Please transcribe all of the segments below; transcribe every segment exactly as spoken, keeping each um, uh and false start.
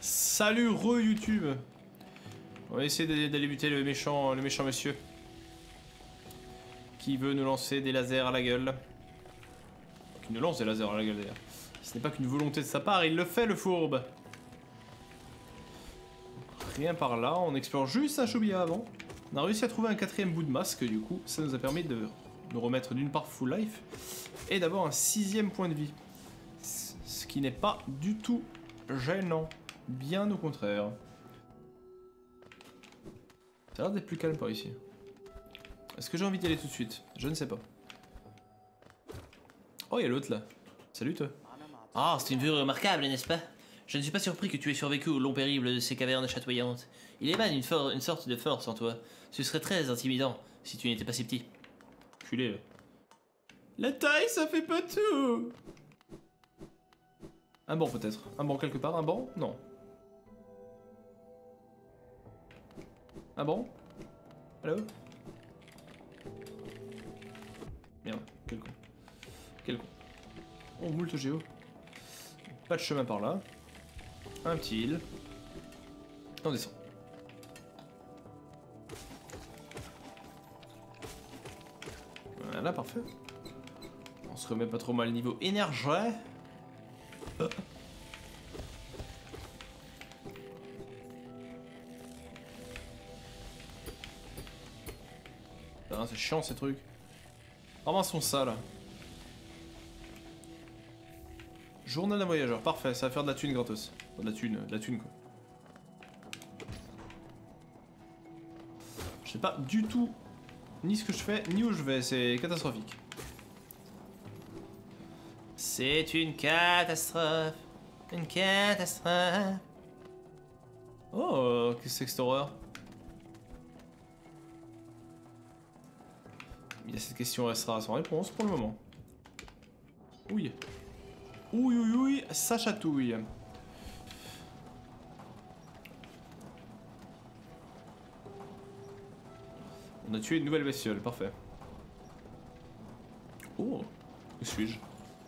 Salut re YouTube. On va essayer d'aller buter le méchant, le méchant monsieur qui veut nous lancer des lasers à la gueule. Qui nous lance des lasers à la gueule d'ailleurs. Ce n'est pas qu'une volonté de sa part, il le fait le fourbe. Rien par là, on explore juste un choubiya avant. On a réussi à trouver un quatrième bout de masque, du coup ça nous a permis de nous remettre d'une part full life et d'avoir un sixième point de vie. Ce qui n'est pas du tout gênant, bien au contraire. Ça a l'air d'être plus calme par ici. Est-ce que j'ai envie d'y aller tout de suite? Je ne sais pas. Oh, il y a l'autre là. Salut toi. Ah, c'est une vue remarquable, n'est-ce pas? Je ne suis pas surpris que tu aies survécu au long périple de ces cavernes chatoyantes. Il émane une, une sorte de force en toi. Ce serait très intimidant si tu n'étais pas si petit. Culé là. La taille, ça fait pas tout. Un banc peut-être. Un banc quelque part. Un banc? Non. Un banc? Allô? Merde, quel con. Quel con. Oh, moult géo. Pas de chemin par là. Un petit île. On descend. Voilà, parfait. On se remet pas trop mal niveau énergie. Euh. Ah, c'est chiant ces trucs. Ramassons ça là. Journal d'un voyageur, parfait, ça va faire de la thune gratos. Enfin, de la thune, de la thune quoi. Je sais pas du tout ni ce que je fais, ni où je vais, c'est catastrophique. C'est une catastrophe. Une catastrophe. Oh, qu'est-ce que c'est que cette horreur? Bien, cette question restera sans réponse pour le moment. Oui. Oui, oui, oui, ça chatouille. On a tué une nouvelle bestiole, parfait. Oh, où suis-je?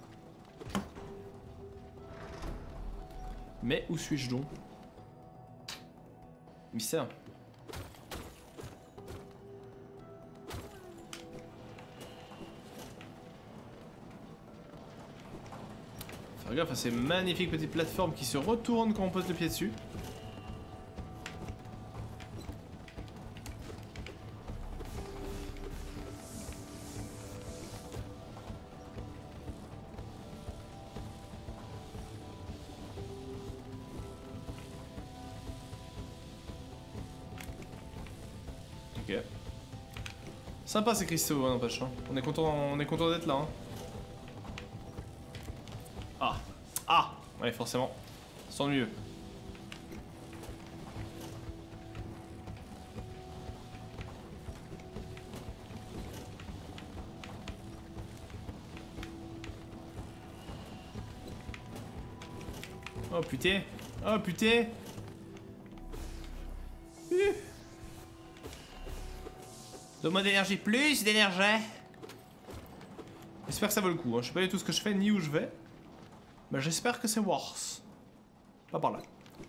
Mais où suis-je donc? Mystère. Faire gaffe à ces magnifiques petites plateformes qui se retournent quand on pose le pied dessus. Ok. Sympa ces cristaux, hein, n'empêche. Hein. On est content, on est content d'être là. Hein. Ah, ah, ouais, forcément. Sans mieux. Oh putain, oh putain. Uh. Donne-moi d'énergie, plus d'énergie. J'espère que ça vaut le coup. Hein. Je sais pas du tout ce que je fais ni où je vais. Mais j'espère que c'est worse. Pas par là.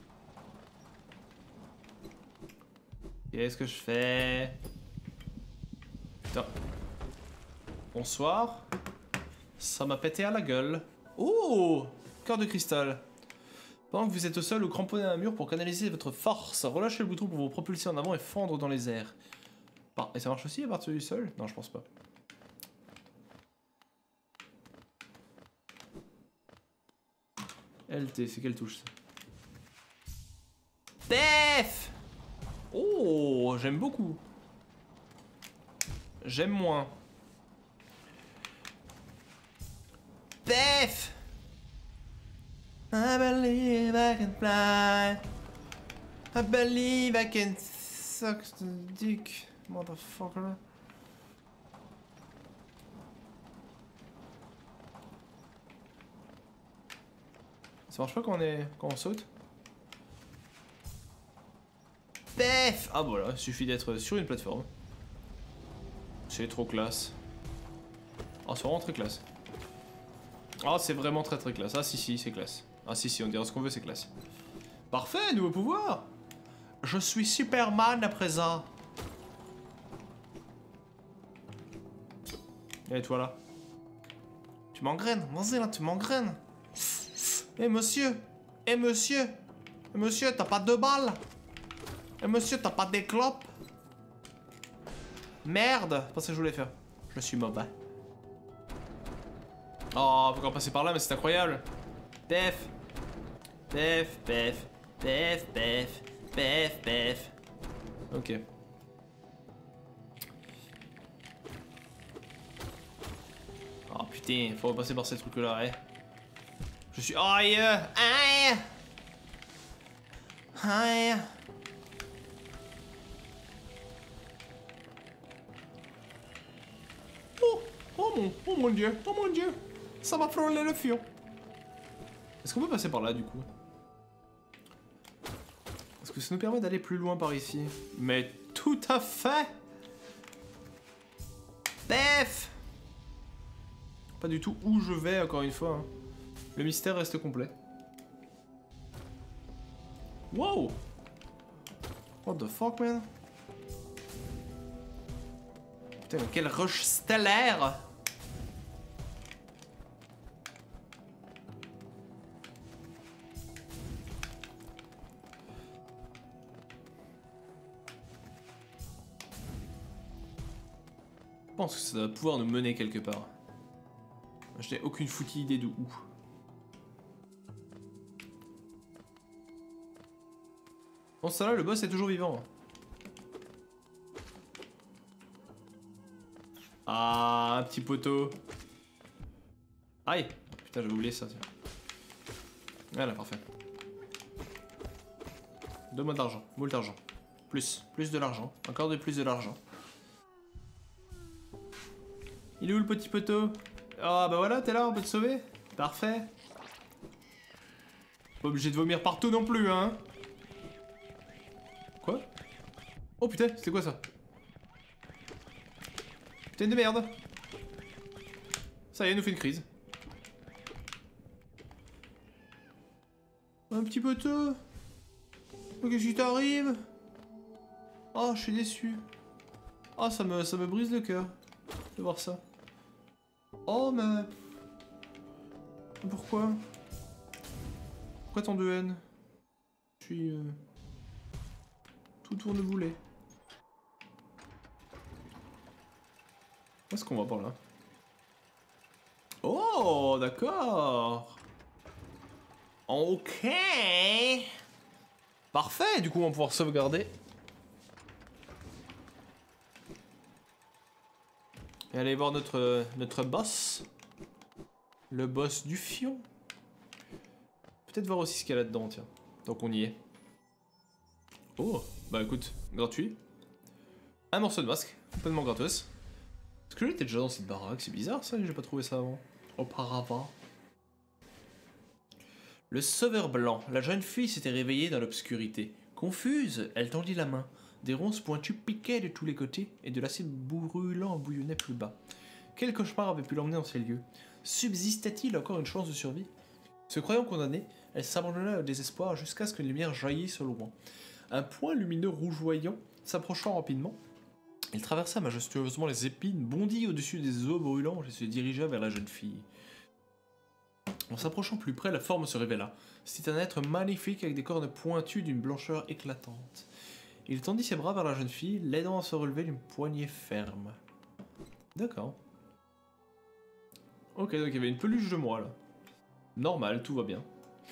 Qu'est-ce que je fais? Putain. Bonsoir. Ça m'a pété à la gueule. Oh, cœur de cristal. Pendant que vous êtes au sol ou cramponné à un mur pour canaliser votre force, relâchez le bouton pour vous propulser en avant et fendre dans les airs. Ah, et ça marche aussi à partir du sol? Non, je pense pas. L T, c'est quelle touche ça? Def. Oh, j'aime beaucoup. J'aime moins. Def. I believe I can fly. I believe I can suck the dick, motherfucker. Ça marche pas quand on, est... quand on saute? Def. Ah voilà, il suffit d'être sur une plateforme. C'est trop classe. Ah, c'est vraiment très classe. Ah, c'est vraiment très très classe. Ah si si, c'est classe. Ah si si, on dirait ce qu'on veut, c'est classe. Parfait, nouveau pouvoir. Je suis Superman à présent. Et toi là? Tu m'engraines, vas-y là, tu m'engraines. Eh monsieur, eh monsieur, eh monsieur, t'as pas deux balles? Eh monsieur, t'as pas des clopes? Merde, c'est pas ça que je voulais faire. Je suis mauvais. Oh, faut qu'on passer par là, mais c'est incroyable. Pef. Pef, pef, pef, pef, pef, pef. Ok. Oh putain, faut repasser par ces trucs-là, ouais. Je suis... Aïe! Aïe! Aïe! Oh! Oh mon... Oh mon dieu! Oh mon dieu! Ça m'a frôlé le fion! Est-ce qu'on peut passer par là, du coup? Est-ce que ça nous permet d'aller plus loin par ici? Mais tout à fait! Bef! Pas du tout où je vais, encore une fois. Hein. Le mystère reste complet. Wow! What the fuck, man? Putain, mais quelle rush stellaire! Je pense que ça doit pouvoir nous mener quelque part. Je n'ai aucune foutue idée de où. Bon, ça là, le boss est toujours vivant. Ah, un petit poteau. Aïe. Putain, j'avais oublié ça. Tiens. Voilà, parfait. Donne-moi de l'argent. Moult d'argent. Plus. Plus de l'argent. Encore de plus de l'argent. Il est où le petit poteau? Ah bah voilà, t'es là, on peut te sauver. Parfait. Pas obligé de vomir partout non plus, hein. Quoi? Oh putain, c'était quoi ça? Putain de merde. Ça y est, elle nous fait une crise. Un petit poteau. Oh, qu'est-ce qui t'arrive? Oh, je suis déçu. Oh, ça me, ça me brise le cœur de voir ça. Oh, mais... Pourquoi? Pourquoi tant de haine? Je suis... Euh... Tout tourne-boulet. Où est-ce qu'on va par là? Oh, d'accord. Ok. Parfait, du coup on va pouvoir sauvegarder. Et aller voir notre, notre boss. Le boss du fion. Peut-être voir aussi ce qu'il y a là-dedans, tiens. Donc on y est. Oh, bah écoute, gratuit. Un morceau de masque, complètement gratos. Est-ce que j'étais déjà dans cette baraque? C'est bizarre ça, j'ai pas trouvé ça avant. Auparavant. Le sauveur blanc. La jeune fille s'était réveillée dans l'obscurité. Confuse, elle tendit la main. Des ronces pointues piquaient de tous les côtés et de l'acide brûlant bouillonnait plus bas. Quel cauchemar avait pu l'emmener dans ces lieux? Subsistait-il encore une chance de survie? Se croyant condamnée, elle s'abandonna au désespoir jusqu'à ce qu'une lumière jaillisse au loin. Un point lumineux rougeoyant s'approchant rapidement. Il traversa majestueusement les épines, bondit au-dessus des eaux brûlantes et se dirigea vers la jeune fille. En s'approchant plus près, la forme se révéla. C'était un être magnifique avec des cornes pointues d'une blancheur éclatante. Il tendit ses bras vers la jeune fille, l'aidant à se relever d'une poignée ferme. D'accord. Ok, donc il y avait une peluche de moi là. Normal, tout va bien.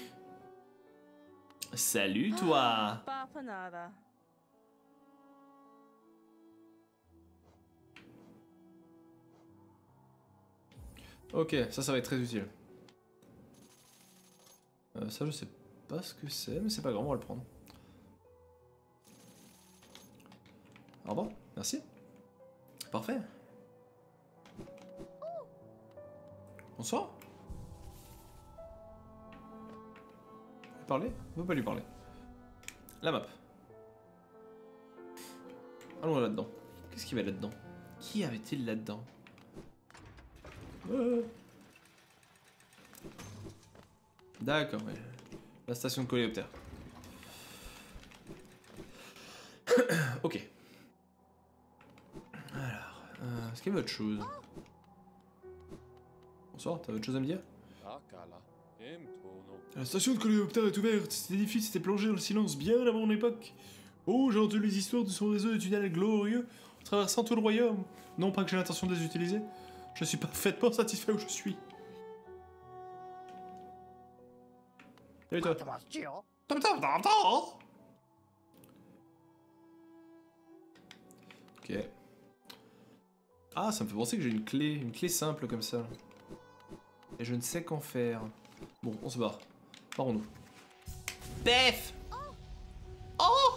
Salut toi! Ok, ça, ça va être très utile. Euh, ça, je sais pas ce que c'est, mais c'est pas grave, on va le prendre. Au revoir, merci. Parfait. Bonsoir. Lui parler? On peut pas lui parler. La map. Allons là-dedans. Qu'est-ce qu'il y avait là-dedans? Qui avait-il là-dedans? euh... D'accord, ouais. La station de coléoptère. Ok. Alors, euh, est-ce qu'il y avait autre chose? Bonsoir, t'as autre chose à me dire? La station de coléoptère est ouverte. Cet édifice était plongé dans le silence bien avant mon époque. Oh, j'ai entendu les histoires de son réseau de tunnels glorieux traversant tout le royaume. Non pas que j'ai l'intention de les utiliser. Je suis parfaitement satisfait où je suis. Salut toi. Ok. Ah, ça me fait penser que j'ai une clé, une clé simple comme ça. Et je ne sais qu'en faire. Bon, on se barre. Partons-nous. Bef. Oh.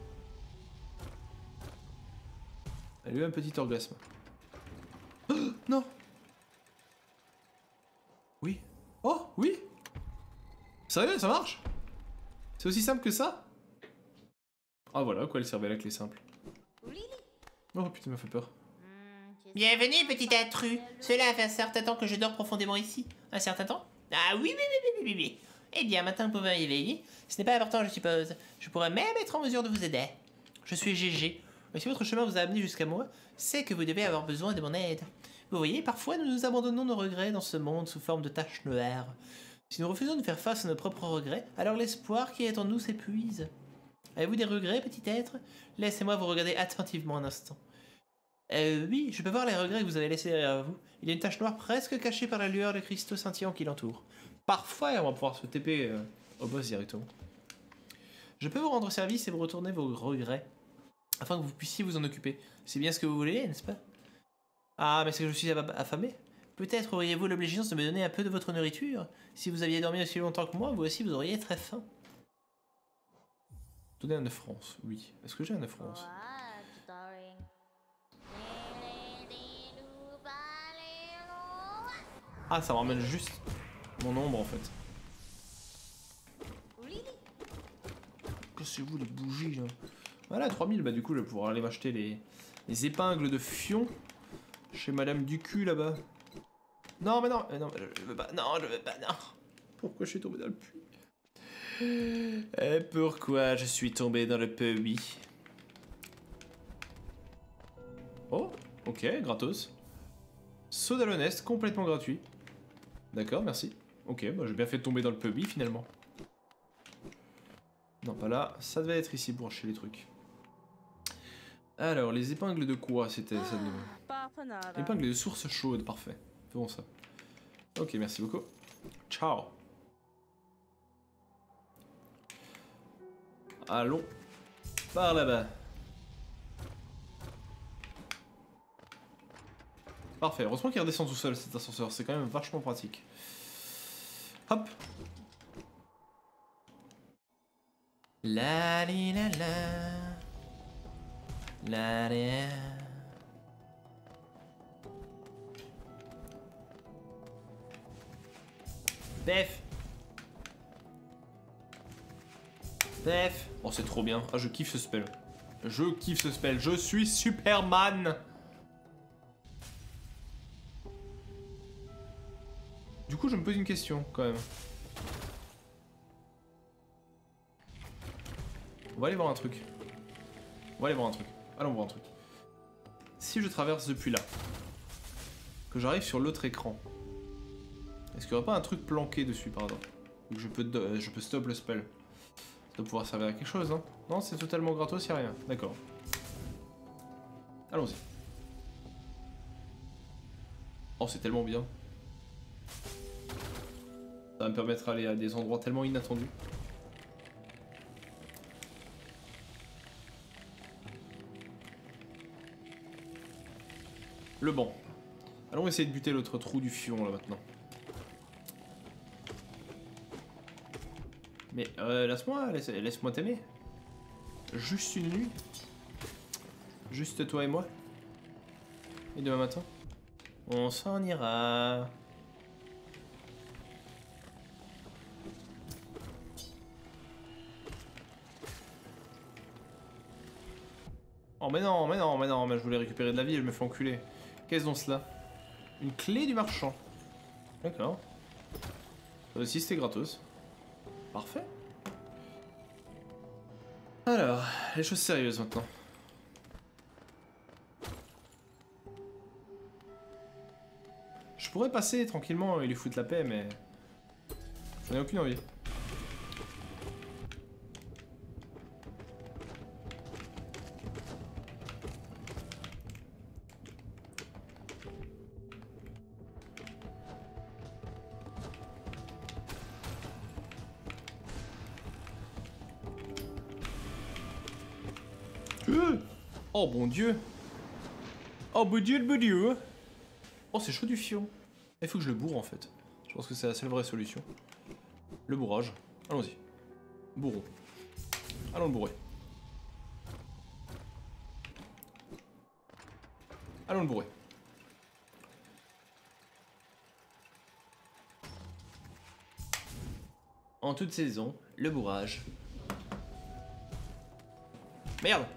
Elle a eu un petit orgasme. Oh, non. Oui. Oh, oui. Sérieux, ça marche? C'est aussi simple que ça? Ah voilà, à quoi elle servait la clé simple. Oh putain, m'a fait peur. Bienvenue, petit intrus. Cela fait un certain temps que je dors profondément ici. Un certain temps? Ah oui, oui, oui, oui, oui, oui. Eh bien, maintenant, vous pouvez éveiller. Ce n'est pas important, je suppose. Je pourrais même être en mesure de vous aider. Je suis G G. Mais si votre chemin vous a amené jusqu'à moi, c'est que vous devez avoir besoin de mon aide. Vous voyez, parfois, nous nous abandonnons nos regrets dans ce monde sous forme de taches noires. Si nous refusons de faire face à nos propres regrets, alors l'espoir qui est en nous s'épuise. Avez-vous des regrets, petit être? Laissez-moi vous regarder attentivement un instant. Euh, oui, je peux voir les regrets que vous avez laissés derrière vous. Il y a une tache noire presque cachée par la lueur de cristaux scintillants qui l'entoure. Parfois, on va pouvoir se T P euh, au boss directement. Je peux vous rendre service et vous retourner vos regrets, afin que vous puissiez vous en occuper. C'est bien ce que vous voulez, n'est-ce pas? Ah, mais c'est que je suis affamé. Peut-être auriez-vous l'obligeance de me donner un peu de votre nourriture. Si vous aviez dormi aussi longtemps que moi, vous aussi vous auriez très faim. Donner un œuf France, oui. Est-ce que j'ai un œuf France? Ah, ça me ramène juste mon ombre en fait. Cassez-vous les bougies là. Voilà, trois mille, bah du coup je vais pouvoir aller m'acheter les, les épingles de fion chez Madame Ducu là-bas. Non mais non, mais non, je veux pas, non, je veux pas, non. Pourquoi je suis tombé dans le puits? Et pourquoi je suis tombé dans le puits? Oh, ok, gratos. Saut d'Alonest, complètement gratuit. D'accord, merci. Ok, bah j'ai bien fait de tomber dans le puits finalement. Non, pas là. Ça devait être ici pour acheter les trucs. Alors, les épingles de quoi c'était ça de... Épingles de source chaude, parfait. Faisons ça. Ok, merci beaucoup. Ciao. Allons par là-bas. Parfait. Heureusement qu'il redescend tout seul cet ascenseur. C'est quand même vachement pratique. Hop. La li la la. La la. Bef. Bef. Oh, c'est trop bien. Ah, je kiffe ce spell. Je kiffe ce spell. Je suis Superman. Du coup, je me pose une question, quand même. On va aller voir un truc. On va aller voir un truc. Allons voir un truc. Si je traverse depuis là, que j'arrive sur l'autre écran, est-ce qu'il n'y aurait pas un truc planqué dessus, par exemple? Ou que je peux, euh, je peux stop le spell? Ça doit pouvoir servir à quelque chose, hein? Non, c'est totalement gratos, il n'y a rien. D'accord. Allons-y. Oh, c'est tellement bien. Ça va me permettre d'aller à des endroits tellement inattendus. Le banc. Allons essayer de buter l'autre trou du fion là maintenant. Mais euh, laisse-moi, laisse, laisse-moi t'aimer. Juste une nuit. Juste toi et moi. Et demain matin, on s'en ira. Oh mais non, mais non, mais non, mais je voulais récupérer de la vie et je me fais enculer. Qu'est-ce donc cela? Une clé du marchand. D'accord. Ça aussi c'était gratos. Parfait. Alors, les choses sérieuses maintenant. Je pourrais passer tranquillement et lui foutre la paix, mais j'en ai aucune envie. Euh oh bon Dieu. Oh bon Dieu, bon Dieu. Oh c'est chaud du fion. Il faut que je le bourre en fait. Je pense que c'est la seule vraie solution. Le bourrage. Allons-y. Bourrons. Allons le bourrer. Allons le bourrer. En toute saison, le bourrage. Merde!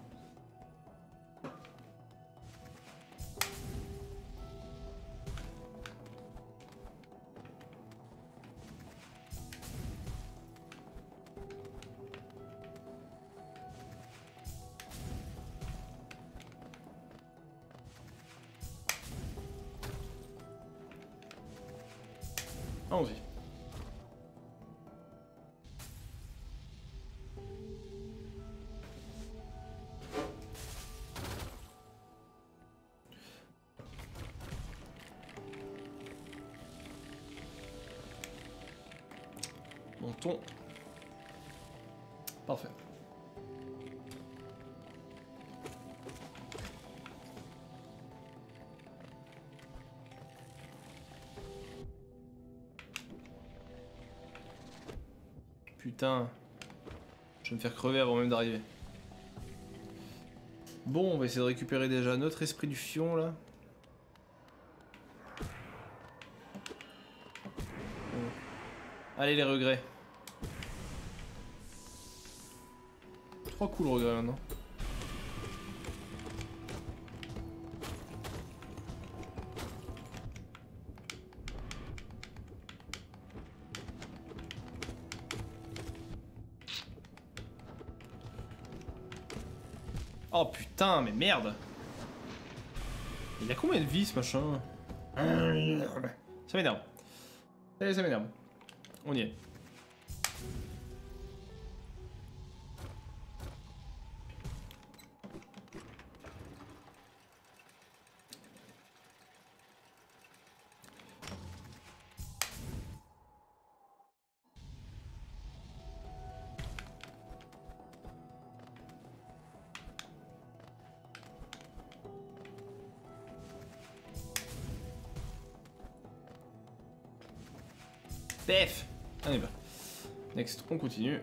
Allons-y. Montons. Parfait. Putain. Je vais me faire crever avant même d'arriver. Bon, on va essayer de récupérer déjà notre esprit du fion là. Bon. Allez les regrets. Trois coups le regret maintenant. Oh putain, mais merde! Il a combien de vie ce machin? Ça m'énerve. Allez, ça m'énerve. On y est. Pef. Allez bah. Next, on continue.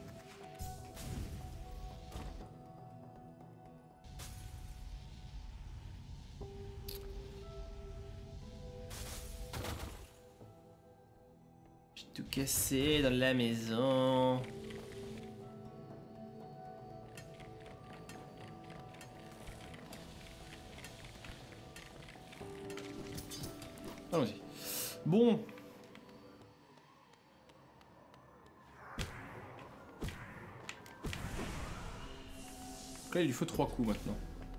J'ai tout cassé dans la maison. Allons-y. Bon. Là, il lui faut trois coups maintenant.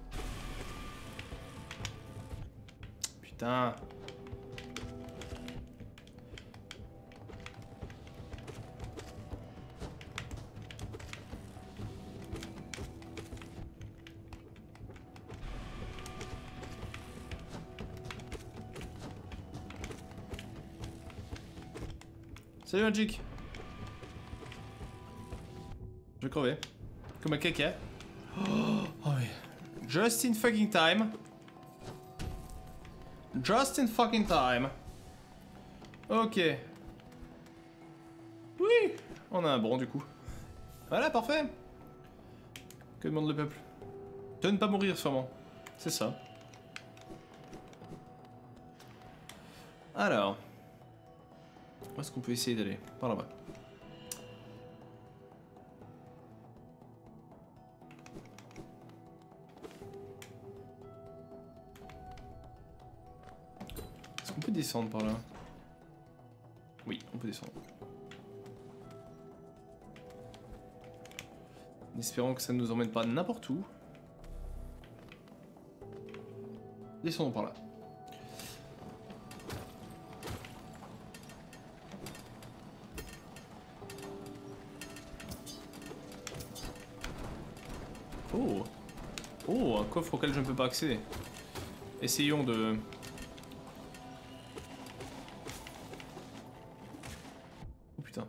Putain. Salut Magic. Je vais crever. Comme un caca. Oh, oh oui. Just in fucking time. Just in fucking time. Ok. Oui. On a un bon du coup. Voilà, parfait. Que demande le peuple? De ne pas mourir sûrement. C'est ça. Alors. Où est-ce qu'on peut essayer d'aller? Par là-bas. Est-ce qu'on peut descendre par là? Oui, on peut descendre. Espérons que ça ne nous emmène pas n'importe où. Descendons par là. Oh. Oh, un coffre auquel je ne peux pas accéder. Essayons de... Oh putain.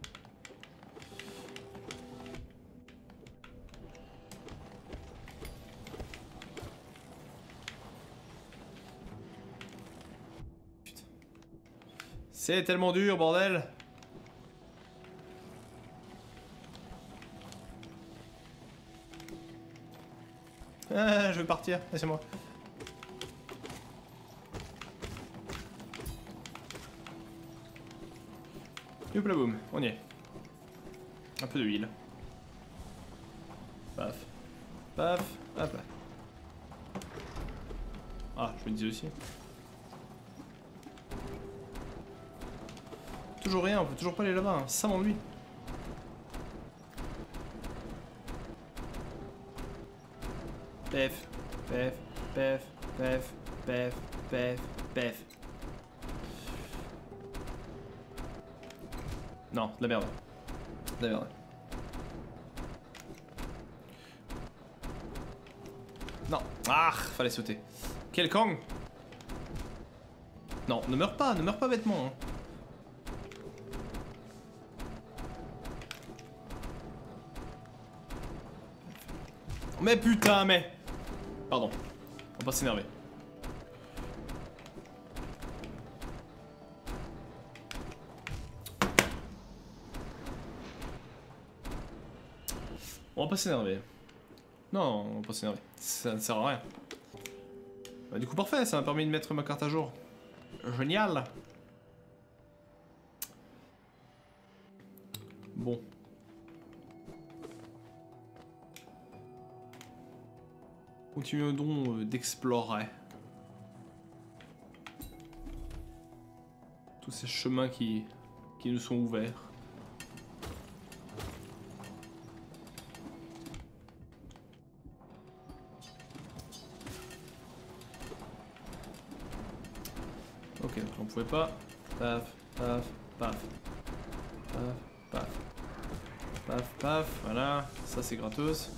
Putain. C'est tellement dur, bordel. Ah, je vais partir, laissez-moi. Hop là boum, on y est. Un peu de huile. Paf. Paf. Hop là. Ah, je me disais aussi. Toujours rien, on peut toujours pas aller là-bas, hein. Ça m'ennuie. Pef, pef, pef, pef, pef, pef, pef. Non, de la merde. De la merde. Non. Ah, fallait sauter. Quel Kang. Non, ne meurs pas, ne meurs pas bêtement. Hein. Mais putain, mais... Pardon, on va pas s'énerver. On va pas s'énerver. Non, on va pas s'énerver. Ça ne sert à rien. Bah, du coup, parfait, ça m'a permis de mettre ma carte à jour. Génial. Bon. Continuons donc d'explorer tous ces chemins qui, qui nous sont ouverts. Ok, donc on pouvait pas. Paf, paf, paf. Paf, paf. Paf, paf, voilà. Ça c'est gratos.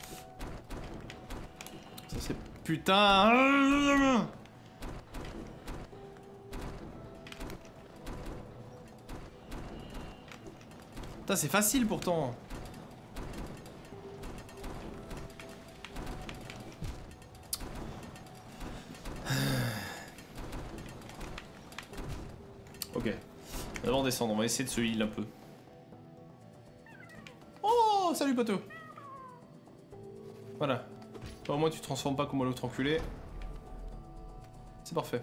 Ça c'est... Putain. Putain, c'est facile pourtant. Ok. D'abord descendre, on va essayer de se heal un peu. Oh, salut poteau. Voilà. Toi, au moins tu te transformes pas comme l'autre enculé. C'est parfait.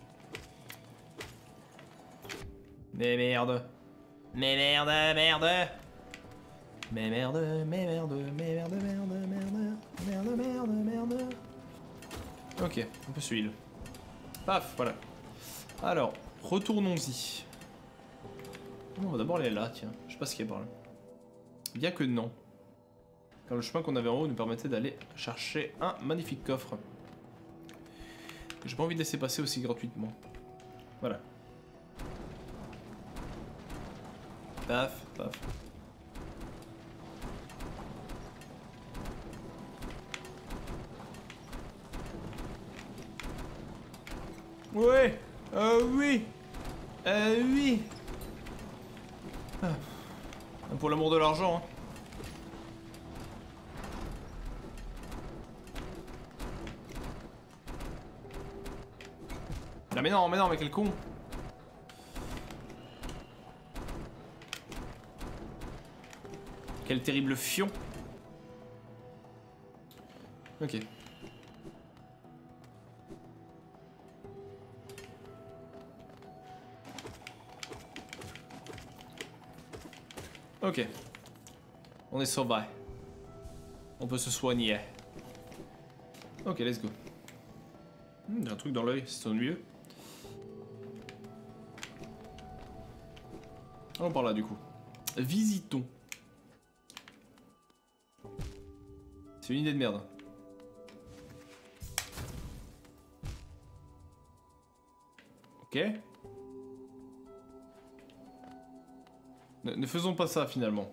Mais merde. Mais merde, merde. Mais merde, mais merde, mais merde, merde, merde, merde, merde, merde. Ok, on peut suivre. Paf, voilà. Alors, retournons-y. On va d'abord aller là, tiens. Je sais pas ce qu'il y a par là. Bien que non. Car le chemin qu'on avait en haut nous permettait d'aller chercher un magnifique coffre. J'ai pas envie de laisser passer aussi gratuitement. Voilà. Paf, paf. Ouais. Euh oui. Euh oui. Ah. Pour l'amour de l'argent, hein. Ah mais non, mais non, mais quel con. Quel terrible fion. Ok. Ok. On est sauvé. On peut se soigner. Ok, let's go. Hmm, j'ai un truc dans l'œil, c'est ennuyeux. Allons par là du coup. Visitons. C'est une idée de merde. Ok. Ne, ne faisons pas ça finalement.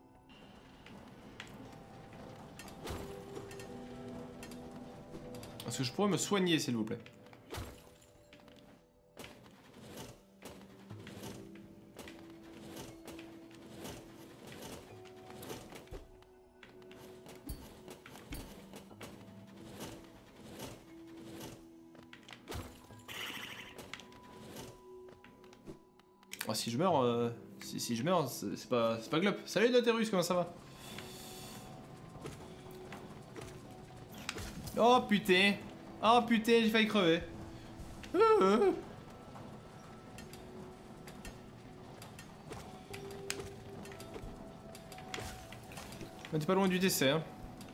Est-ce que je pourrais me soigner s'il vous plaît? Ah, si je meurs, euh, si, si je meurs, c'est pas, c'est pas glop. Salut Daterus, comment ça va? Oh putain! Oh putain, j'ai failli crever. Euh. On était pas loin du décès. Hein.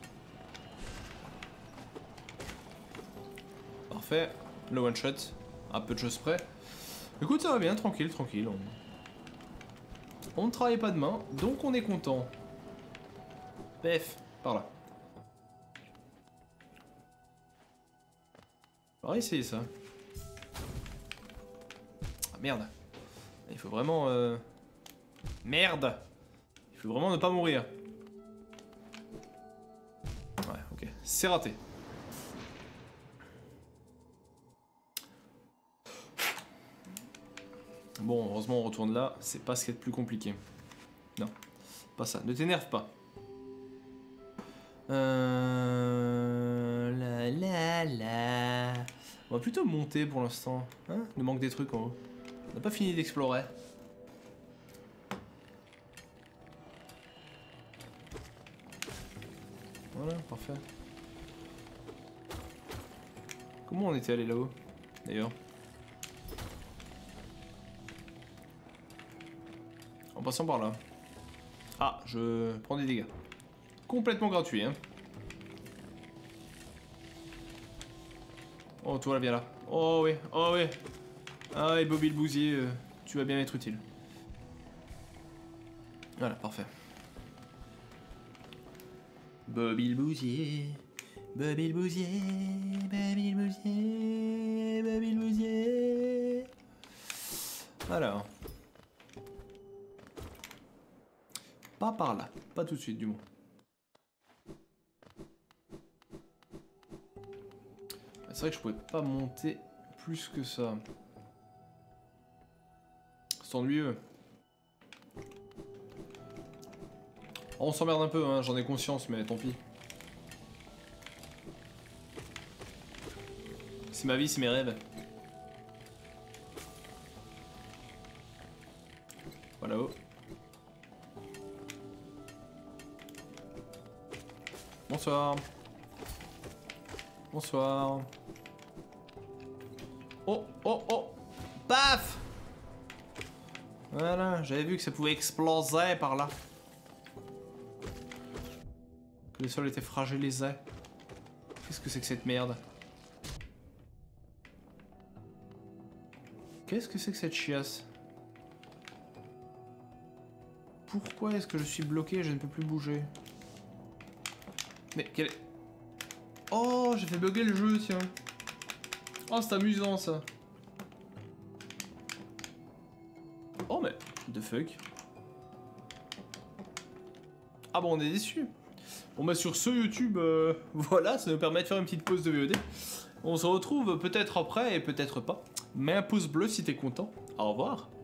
Parfait. Le one shot. À peu de choses près. Écoute, ça va bien, tranquille, tranquille. On, on ne travaille pas demain, donc on est content. Bref, par là. On va essayer ça. Ah merde. Il faut vraiment... Euh... Merde. Il faut vraiment ne pas mourir. Ouais, ok. C'est raté. Bon, heureusement on retourne là. C'est pas ce qui est le plus compliqué. Non. Pas ça. Ne t'énerve pas. Euh... La la la... On va plutôt monter pour l'instant. Hein? Il nous manque des trucs en haut. On n'a pas fini d'explorer. Voilà, parfait. Comment on était allé là-haut, d'ailleurs? En passant par là. Ah, je prends des dégâts. Complètement gratuit, hein. Oh, toi là, viens là. Oh oui, oh oui. Ah, et Bobby le Bousier, euh, tu vas bien être utile. Voilà, parfait. Bobby le Bousier, Bobby le Bousier, Bobby le Bousier, Bobby le Bousier. Alors. Pas par là, pas tout de suite du moins. C'est vrai que je pouvais pas monter plus que ça. C'est ennuyeux. Oh, on s'emmerde un peu, hein, j'en ai conscience, mais tant pis. C'est ma vie, c'est mes rêves. Voilà. Oh. Bonsoir. Bonsoir. Oh, oh, oh. Paf. Voilà, j'avais vu que ça pouvait exploser par là. Que le sol était fragilisé. Qu'est-ce que c'est que cette merde? Qu'est-ce que c'est que cette chiasse? Pourquoi est-ce que je suis bloqué et je ne peux plus bouger? Mais quel... Oh, j'ai fait bugger le jeu, tiens. Oh, c'est amusant, ça. Oh, mais... The fuck. Ah bon, on est déçus. Bon, bah sur ce YouTube, euh, voilà, ça nous permet de faire une petite pause de V O D. On se retrouve peut-être après et peut-être pas. Mets un pouce bleu si t'es content. Au revoir.